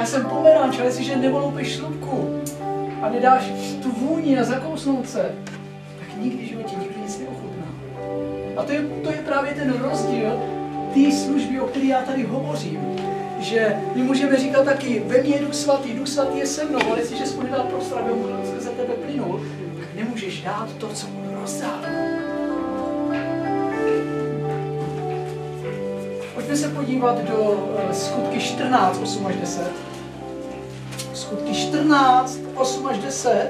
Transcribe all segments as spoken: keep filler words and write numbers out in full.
Já jsem pomeranč, ale jestliže nevoloupeš šlupku a nedáš tu vůni a zakousnout se, tak nikdy v životě nikdo nic neochutná. A to je, to je právě ten rozdíl té služby, o které já tady hovořím. Že my můžeme říkat taky, ve mně je Duch Svatý, Duch Svatý je se mnou, ale jestliže jsi mu nedal prostor, aby mu ze tebe plynul, tak nemůžeš dát to, co on rozdal. Pojďme se podívat do uh, Skutky čtrnáct, osm až deset. Skutky čtrnáct, osm až deset.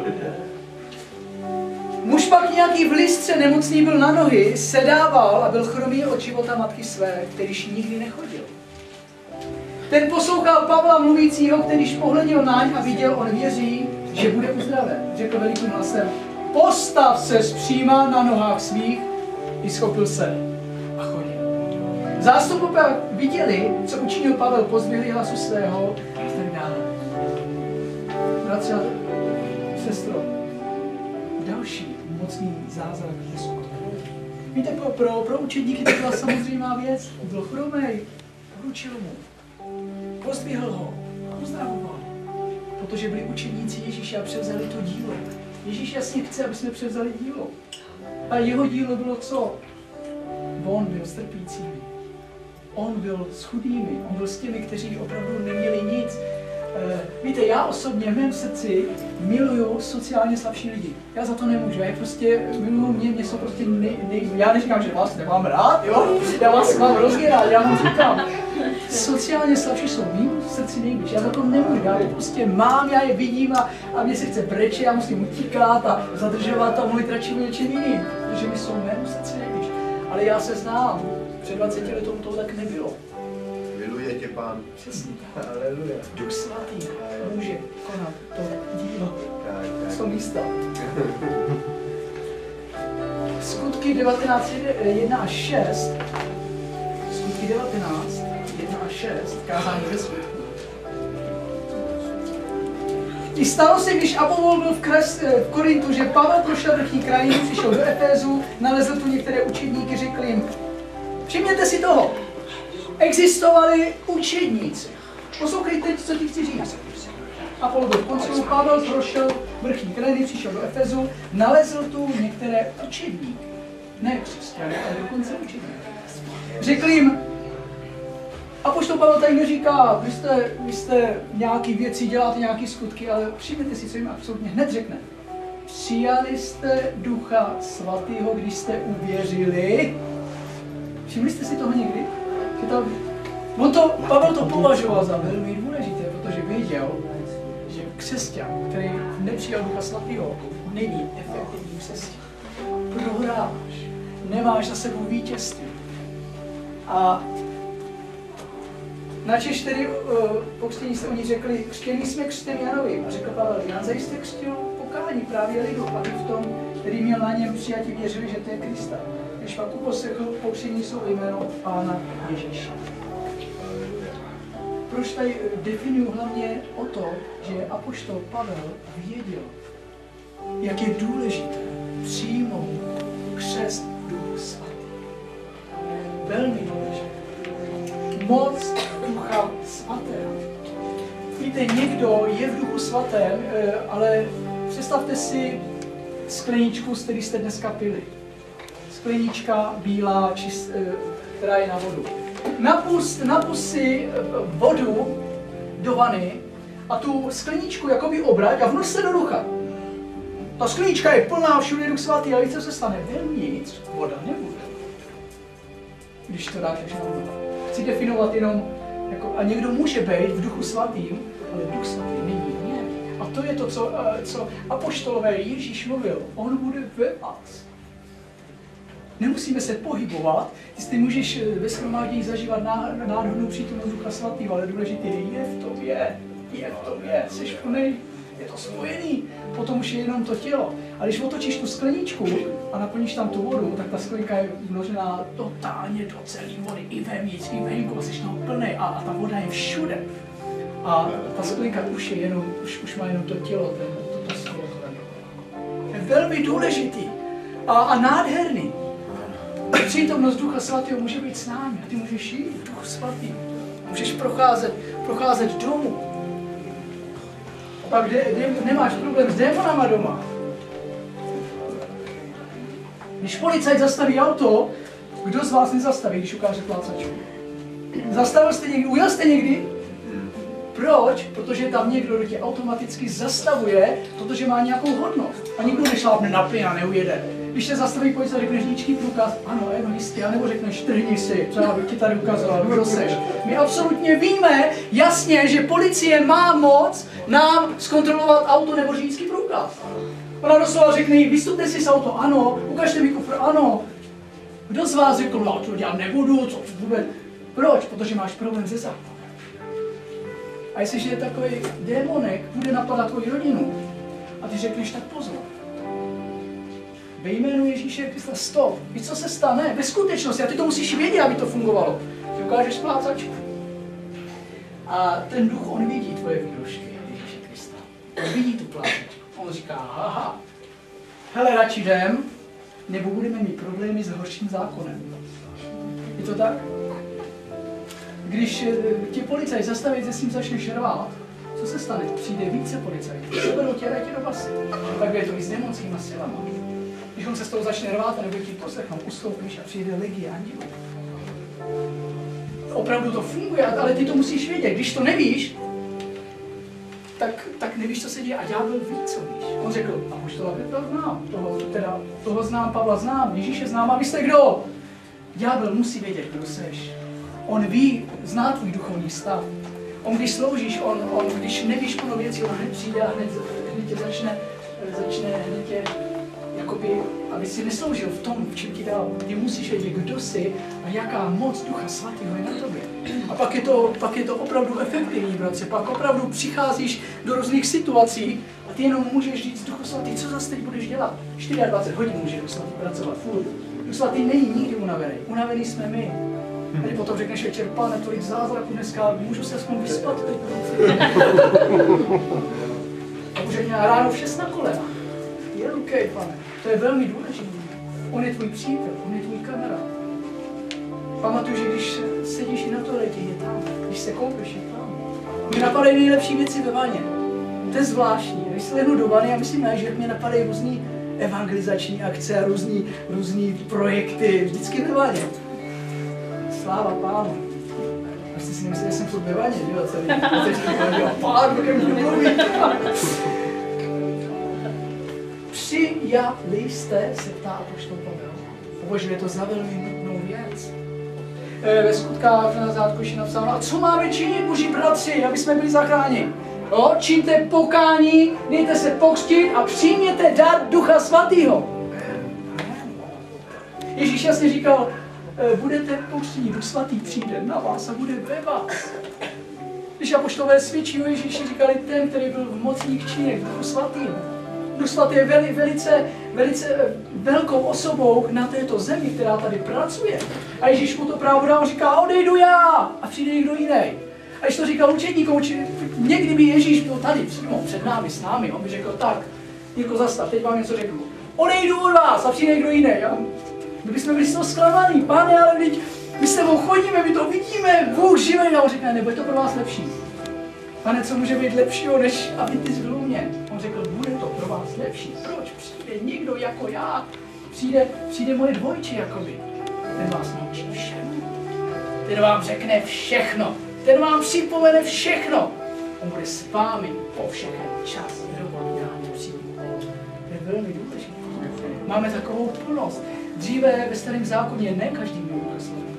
Muž pak nějaký v listře nemocný byl na nohy, sedával a byl chromý od života matky své, kterýž nikdy nechodil. Ten poslouchal Pavla mluvícího, kterýž pohleděl náň a viděl, on věří, že bude uzdraven. Řekl velikým hlasem, postav se zpříma na nohách svých, i schopil se a chodil. Zástupové viděli, co učinil Pavel, pozdvihli hlasu svého a tak dále. Bratře a sestro, další mocný zázrak Jesu. Víte, pro, pro, pro učedníky to byla samozřejmá věc. Byl chromej, poručil mu, pozdvihl ho a uzdravoval. Protože byli učedníci Ježíše a převzali to dílo. Ježíš jasně chce, aby jsme převzali dílo. A jeho dílo bylo co? On byl s trpícími. On byl s chudými. On byl s těmi, kteří opravdu neměli nic. Víte, já osobně v mém srdci miluju sociálně slabší lidi. Já za to nemůžu, já je prostě miluju mě, mě jsou prostě nej, nej, já neříkám, že vás nemám rád, jo? Já vás mám hrozně rád, já vám říkám. Sociálně slabší jsou mým srdci nejblíž, já za to nemůžu, já je prostě mám, já je vidím a, a mě se chce brečet, já musím utíkat a zadržovat a mluvit radši o něčem jiným, protože mi jsou mému srdci nejblíž. Ale já se znám, před dvaceti lety to tak nebylo. Miluje tě Pán. Přesně tak. Aleluja. Duch Svatý může konat to dílo z toho místa. Skutky devatenáct, jedna až šest. Skutky devatenáct, jedna až šest. Kázání ve skutku. I stalo se, když Apollon byl v, Kres, v Korintu, že Pavel prošel vrchní krajinu, přišel do Efézu, nalezl tu některé učedníky, řekl jim, všimněte si toho, existovali učedníci. Poslouchejte, co ti chci říct. Apollon byl v koncilu, Pavel prošel vrchní krajiny, přišel do Efezu, nalezl tu některé učedníky. Ne křesťany, ale dokonce učedníky. Řekl jim, apoštol Pavel tady neříká, vy jste, vy jste nějaký věci, děláte nějaké skutky, ale všimněte si, co jim absolutně hned řekne. Přijali jste Ducha Svatého, když jste uvěřili. Všimli jste si toho někdy? Že to, on to, Pavel to považoval za velmi důležité, protože věděl, že křesťan, který nepřijal Ducha Svatého, není efektivní křesťan. Prohráváš, nemáš za sebou vítězství. A načež tedy uh, po křtění se oni řekli, křtění jsme křtěni Janovi. A řekl Pavel, Jan zajistě křtil pokání právě lidu, aby v tom, který měl na něm přijatí, věřili, že to je Krista. Když pak uposlechl, pokřtění jsou jméno Pána Ježíše. Proč tady definuju hlavně o to, že apoštol Pavel věděl, jak je důležité přijmout křest Duchu Svatého. Velmi důležité. Moc Ducha Svatého. Víte, někdo je v Duchu Svatém, ale představte si skleničku, z které jste dneska pili. Sklenička bílá, čist, která je na vodu. Napust, napust si vodu do vany a tu skleničku jakoby obrať a vnož se do ducha. Ta sklenička je plná, všude Duch Svatý, ale co se stane? Vevnitř voda nebude. Když to dáš všechno do ducha. Chci definovat jenom, jako, a někdo může být v Duchu Svatým, ale Duch Svatý není v něm. A to je to, co, co apoštolové Ježíš mluvil. On bude ve vás. Nemusíme se pohybovat, ty můžeš ve shromáždění zažívat nádhernou přítomnost Ducha Svatého, ale důležité je v tobě, je v tobě, jsi plný, je to spojený, potom už je jenom to tělo. A když otočíš tu skleničku a naplníš tam tu vodu, tak ta sklenka je vnořená totálně do celé vody, i vevnitř, i venku, jsi toho plný a, a ta voda je všude. A ta sklenka už je jenom, už, už má jenom to tělo, ten, to, to slovo. Je velmi důležitý a, a nádherný. Přítomnost Ducha Svatého může být s námi a ty můžeš jít v Duchu Svatý. Můžeš procházet, procházet domů. A pak de, de, nemáš problém s démonama doma. Když policajt zastaví auto, kdo z vás nezastaví, když ukáže plácačku? Zastavil jste někdy, ujel jste někdy? Proč? Protože tam někdo, kdo tě automaticky zastavuje, protože má nějakou hodnost. A nikdo nešlápne na plyn a neujede. Když se zastaví policajt, řekneš řidičský průkaz, ano, ano, jistě, anebo řekneš, trhni si, co já bych ti tady ukazoval, kdo seš. My absolutně víme jasně, že policie má moc nám zkontrolovat auto nebo řidičský průkaz. Ona doslova řekne, vystupte si z auto, ano, ukažte mi kufr, ano. Kdo z vás řekl, no to dělat nebudu, co vůbec. Proč? Protože máš problém se zákonem. A jestliže takový démonek bude napadat tvoji rodinu a ty řekneš, tak pozor. Ve jménu Ježíše Krista, stop. Víš, co se stane? Ve skutečnosti, a ty to musíš vědět, aby to fungovalo. Ty ukážeš plácačku. A ten duch, on vidí tvoje výhrušky Ježíše Krista. On vidí tu plácačku. On říká, aha, hele, radši jdem, nebo budeme mít problémy s horším zákonem. Je to tak? Když tě policajt zastaví, že s ním začneš rvát, co se stane? Přijde více policajtů, seberou tě, dají tě do basy. Tak je to i s démonskýma silama. Když on se s tou začne rvát a nebude ti poslechnout, ustoupíš a přijde legie andělů. Opravdu to funguje, ale ty to musíš vědět. Když to nevíš, tak, tak nevíš, co se děje. A ďábel ví, co víš. On řekl, apoštola Petra znám, toho, teda, toho znám, Pavla znám, Ježíše znám, a vy jste kdo? Ďábel musí vědět, kdo seš. On ví, zná tvůj duchovní stav. On, když sloužíš, on, on když nevíš plno věcí, on hned přijde a hned, hned tě začne, začne hned tě, jakoby, aby si nesloužil v tom, v čem ti dal. Ty musíš vědět, kdo jsi a jaká moc Ducha Svatého je na tobě. A pak je to, pak je to opravdu efektivní, bratře. Pak opravdu přicházíš do různých situací a ty jenom můžeš říct, Duchu Svatý, co zase teď budeš dělat? dvacet čtyři hodin může Duch Svatý pracovat, furt. Duch Svatý není nikdy unavený. Unavený jsme my. A ty potom řekneš večer, Pane, tolik zázraků dneska, můžu se aspoň vyspat teď. A už řekne, ráno v šest na kolena. Je OK, Pane. To je velmi důležité. On je tvůj přítel, on je tvůj kamarád. Pamatuj, že když sedíš i na toaletě, je tam. Když se koupeš, je tam. Mě napadají nejlepší věci ve vaně. To je zvláštní. Když se lehnu do vany a myslím, ne, že mě napadají různý evangelizační akce a různý, různý projekty. Vždycky ve vaně. Sláva Pánu. A jste si nemysleli, že jsem furt ve vaně, že jo, celý. A teď říkám, Pán, ke mně mluví. Přijali jste, se ptá apoštol Pavel. Považuje to za velmi nutnou věc. E, ve skutkách na zátku je napsáno, a co máme činit, boží bratři, aby jsme byli zachráněni? No, čiňte pokání, dejte se pokřtit a přijměte dar Ducha Svatého. Ježíš jasně říkal, budete pokřtěni, Duch Svatý přijde na vás a bude ve vás. Když apoštolové svědčí o Ježíši, říkali ten, který byl v mocných činech, Duchu Svatým. Duch Svatý je veli, velice, velice velkou osobou na této zemi, která tady pracuje. A Ježíš mu to právo dal, říká, odejdu já a přijde někdo jiný. A když to říkal učedníkům, někdy by Ježíš byl tady přímo před námi, s námi, on by řekl, tak, Jirko, zastav, teď vám něco řeknu. Odejdu od vás a přijde někdo jiný. A my bychom byli z toho zklamaný, Pane, ale teď my s tebou chodíme, my to vidíme, Bůh živej. A on řekne, nebo je to pro vás lepší. Pane, co může být lepšího, než aby ty zbyl mě? On řekl, bude to pro vás lepší. Proč? Přijde někdo jako já, přijde, přijde moje dvojče jakoby. Ten vás naučí všechno. Ten vám řekne všechno. Ten vám připomene všechno. On bude s vámi po všechen čas. Kdo vám dá přijde. To je velmi důležité. Máme takovou plnost. Dříve ve starém zákoně ne každý měl Ducha Svatého.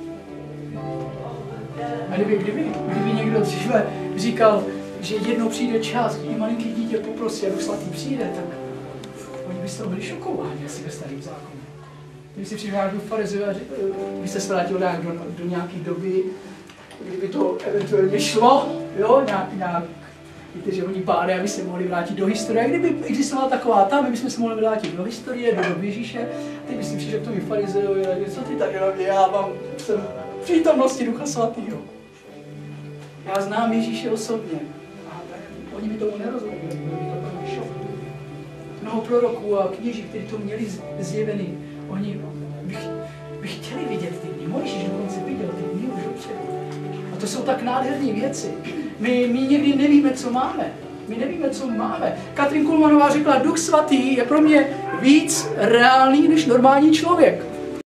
A kdyby, kdyby, kdyby někdo dříve říkal, že jednou přijde čas, kdy malinký dítě poprosí a Duch Svatý přijde, tak oni by z toho byli šokováni asi ve starém zákoně. Když si přihrál do farizeů a by se zvrátil nějak do, do nějaké doby, kdyby to eventuálně šlo, jo, nějak, nějak, víte, že oni báli, aby se mohli vrátit do historie. A kdyby existovala taková tam, my bychom se mohli vrátit do historie, do doby Ježíše, teď by si přišel k tomu farizeovi a řekl, co ty tady na mě, já mám, jsem v přítomnosti Ducha Svatého. Já znám Ježíše osobně. A tak oni mi tomu nerozumí, byli to pro mě šok. Mnoho proroků a kněží, kteří to měli zjevený, oni by, by chtěli vidět ty dny. Mojžíš dokonce viděl ty dny už dopředu. A to jsou tak nádherné věci. My, my někdy nevíme, co máme. My nevíme, co máme. Katrin Kulmanová řekla, Duch Svatý je pro mě víc reálný než normální člověk.